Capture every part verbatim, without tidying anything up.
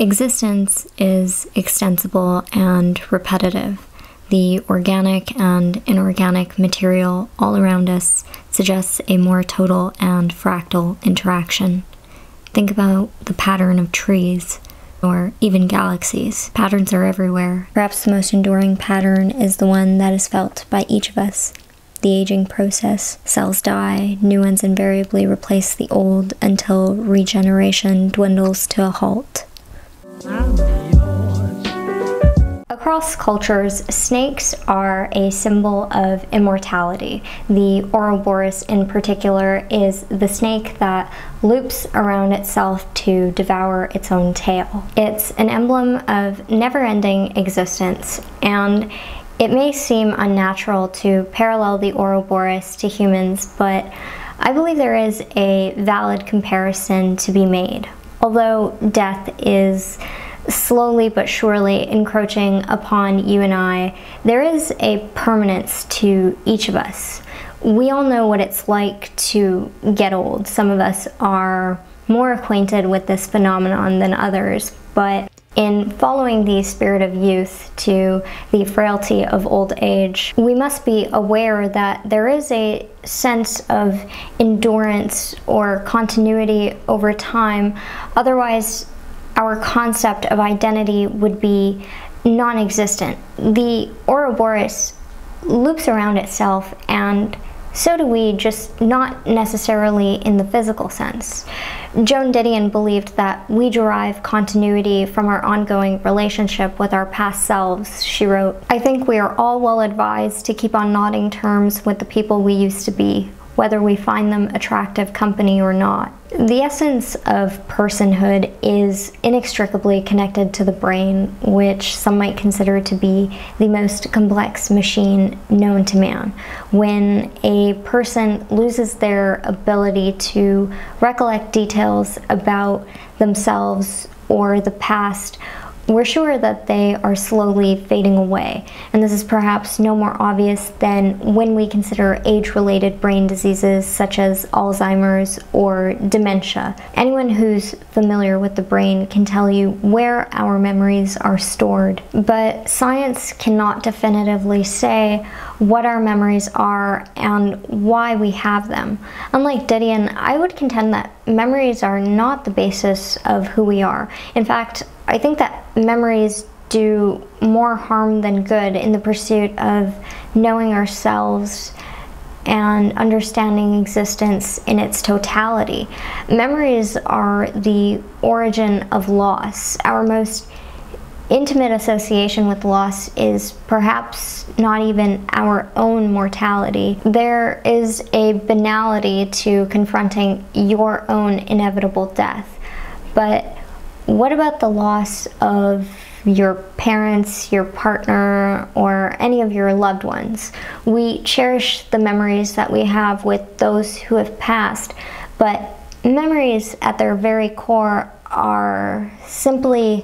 Existence is extensible and repetitive. The organic and inorganic material all around us suggests a more total and fractal interaction. Think about the pattern of trees, or even galaxies. Patterns are everywhere. Perhaps the most enduring pattern is the one that is felt by each of us. The aging process. Cells die, new ones invariably replace the old until regeneration dwindles to a halt. Across cultures, snakes are a symbol of immortality. The Ouroboros in particular is the snake that loops around itself to devour its own tail. It's an emblem of never-ending existence, and it may seem unnatural to parallel the Ouroboros to humans, but I believe there is a valid comparison to be made. Although death is slowly but surely encroaching upon you and I, there is a permanence to each of us. We all know what it's like to get old. Some of us are more acquainted with this phenomenon than others, but in following the spirit of youth to the frailty of old age, we must be aware that there is a sense of endurance or continuity over time. Otherwise, our concept of identity would be non-existent. The Ouroboros loops around itself, and so do we, just not necessarily in the physical sense. Joan Didion believed that we derive continuity from our ongoing relationship with our past selves. She wrote, "I think we are all well advised to keep on nodding terms with the people we used to be, whether we find them attractive company or not." The essence of personhood is inextricably connected to the brain, which some might consider to be the most complex machine known to man. When a person loses their ability to recollect details about themselves or the past, we're sure that they are slowly fading away. And this is perhaps no more obvious than when we consider age-related brain diseases such as Alzheimer's or dementia. Anyone who's familiar with the brain can tell you where our memories are stored. But science cannot definitively say what our memories are and why we have them. Unlike Didion, I would contend that memories are not the basis of who we are. In fact, I think that memories do more harm than good in the pursuit of knowing ourselves and understanding existence in its totality. Memories are the origin of loss. Our most intimate association with loss is perhaps not even our own mortality. There is a banality to confronting your own inevitable death. But what about the loss of your parents, your partner, or any of your loved ones? We cherish the memories that we have with those who have passed, but memories at their very core are simply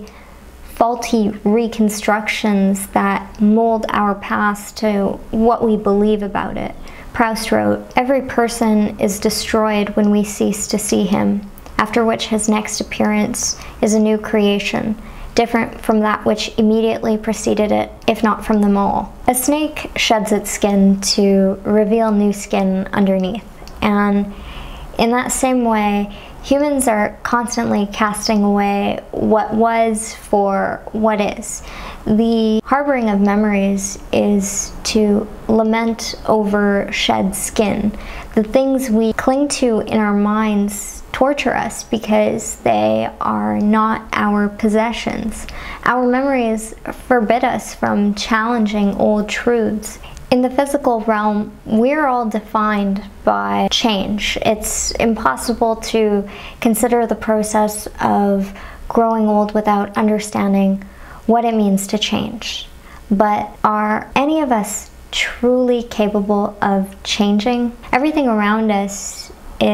faulty reconstructions that mold our past to what we believe about it. Proust wrote, "Every person is destroyed when we cease to see him, after which his next appearance is a new creation, different from that which immediately preceded it, if not from them all." A snake sheds its skin to reveal new skin underneath, and in that same way, humans are constantly casting away what was for what is. The harboring of memories is to lament over shed skin. The things we cling to in our minds torture us because they are not our possessions. Our memories forbid us from challenging old truths. In the physical realm, we're all defined by change. It's impossible to consider the process of growing old without understanding what it means to change. But are any of us truly capable of changing? Everything around us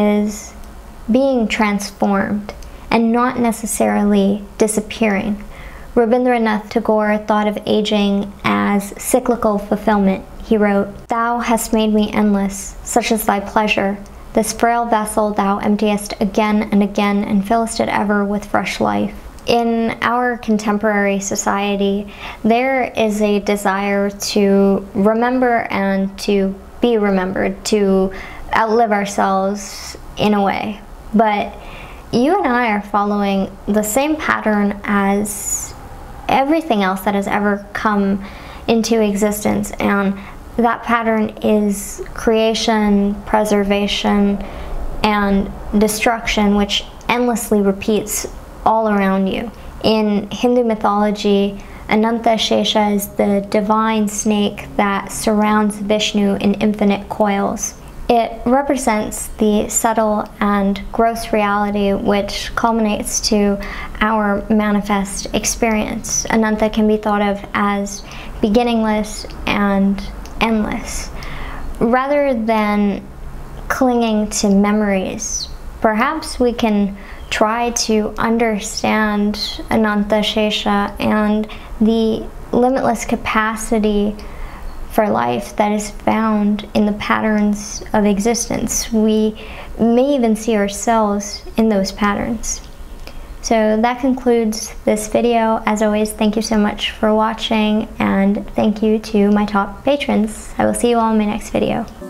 is being transformed and not necessarily disappearing. Rabindranath Tagore thought of aging as cyclical fulfillment. He wrote, "Thou hast made me endless, such is thy pleasure. This frail vessel thou emptiest again and again and fillest it ever with fresh life. in our contemporary society, there is a desire to remember and to be remembered, to outlive ourselves in a way. But you and I are following the same pattern as everything else that has ever come into existence, and that pattern is creation, preservation, and destruction, which endlessly repeats all around you. In Hindu mythology, Ananta Shesha is the divine snake that surrounds Vishnu in infinite coils. It represents the subtle and gross reality which culminates to our manifest experience. Ananta can be thought of as beginningless and endless. Rather than clinging to memories, perhaps we can try to understand Ananta Shesha and the limitless capacity for life that is found in the patterns of existence. We may even see ourselves in those patterns. So that concludes this video. As always, thank you so much for watching, and thank you to my top patrons. I will see you all in my next video.